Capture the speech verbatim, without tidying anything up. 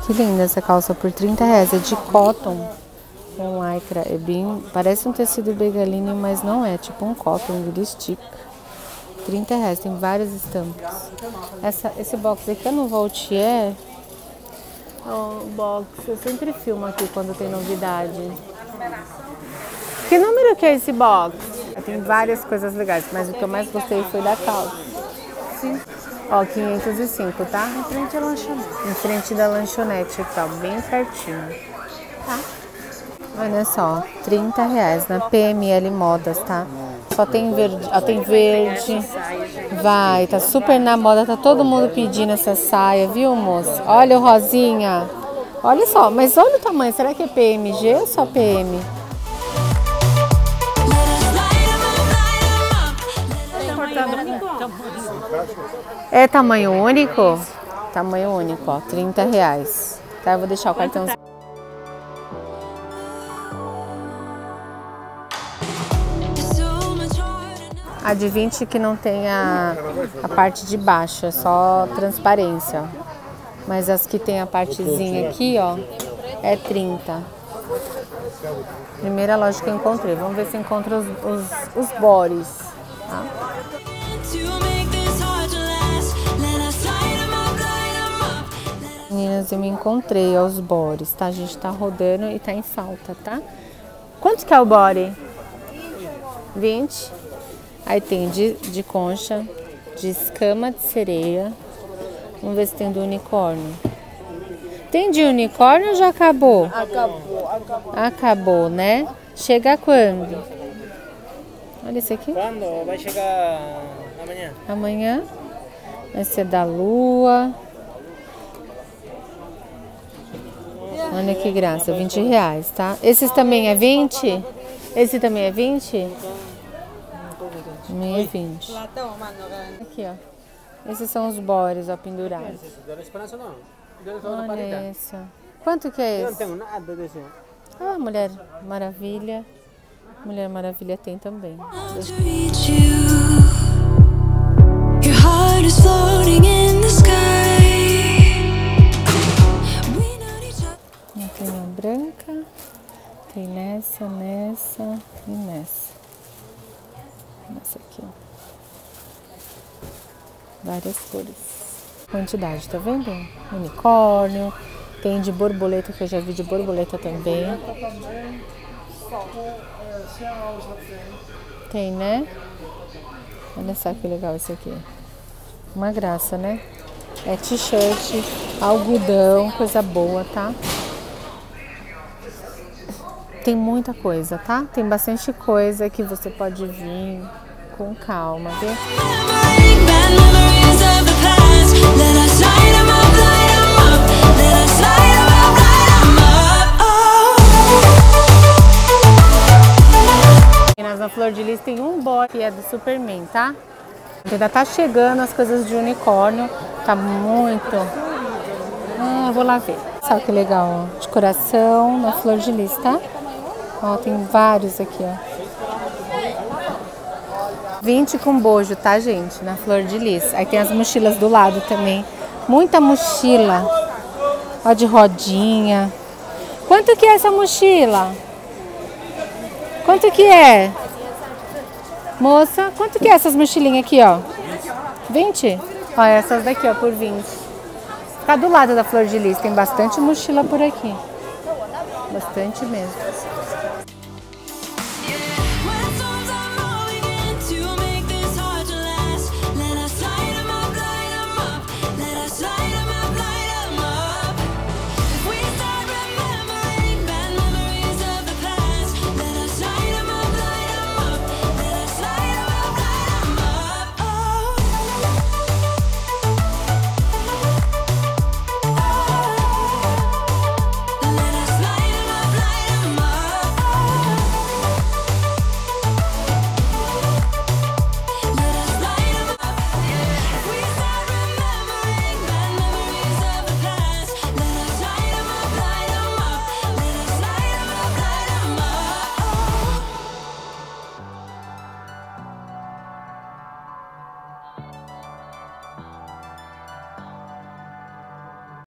Que linda essa calça por trinta reais. É de cotton com lycra. É bem, parece um tecido bengaline, mas não é. Tipo um cotton, ele estica. trinta reais. Tem várias estampas. Essa, esse box aqui eu não vou Tier. O box, eu sempre filmo aqui quando tem novidade. Que número que é esse box? Tem várias coisas legais, mas o que eu mais gostei foi da calça. Sim. Ó, quinhentos e cinco, tá? Em frente à lanchonete. Em frente da lanchonete aqui, ó, bem pertinho. Tá. Olha só, trinta reais na P M L Modas, tá? Só tem verde, ó, tem verde. Vai, tá super na moda, tá todo mundo pedindo essa saia, viu, moça? Olha o rosinha. Olha só, mas olha o tamanho, será que é P M G ou só P M? É tamanho único? Tamanho único, ó, trinta reais. Tá, eu vou deixar o cartãozinho. A de vinte que não tem a, a parte de baixo, é só transparência. Mas as que tem a partezinha aqui, ó, é trinta. Primeira loja que eu encontrei. Vamos ver se encontra os, os, os bores, tá? Meninas, eu me encontrei aos bores, tá? A gente tá rodando e tá em falta, tá? Quanto que é o body? vinte. Aí tem de, de concha, de escama de sereia. Vamos ver se tem do unicórnio. Tem de unicórnio ou já acabou? Acabou, acabou. Acabou, né? Chega quando? Olha esse aqui. Quando? Vai chegar amanhã. Amanhã. Vai ser da lua. Olha que graça, vinte reais, tá? Esses também é vinte? Esse também é vinte? Também é vinte. Aqui, ó. Esses são os bores, ó, pendurados. Olha essa. Quanto que é esse? Ah, Mulher Maravilha. Mulher Maravilha tem também. Tem uma branca, tem nessa, nessa e nessa. Essa aqui, ó. Várias cores. Quantidade, tá vendo? Unicórnio. Tem de borboleta, que eu já vi de borboleta também. Tem, né? Olha só que legal esse aqui. Uma graça, né? É t-shirt, algodão, coisa boa, tá? Tem muita coisa, tá? Tem bastante coisa que você pode vir com calma, viu? Na Flor de Lis tem um boy que é do Superman, tá? Ainda tá chegando as coisas de unicórnio, tá muito... Ah, eu vou lá ver. Sabe que legal, ó, de coração na Flor de Lis, tá? Ó, tem vários aqui, ó. vinte com bojo, tá, gente? Na Flor de Lis. Aí tem as mochilas do lado também. Muita mochila. Ó, de rodinha. Quanto que é essa mochila? Quanto que é? Moça, quanto que é essas mochilinhas aqui, ó? vinte? Ó, essas daqui, ó, por vinte. Fica do lado da Flor de Lis. Tem bastante mochila por aqui. Bastante mesmo.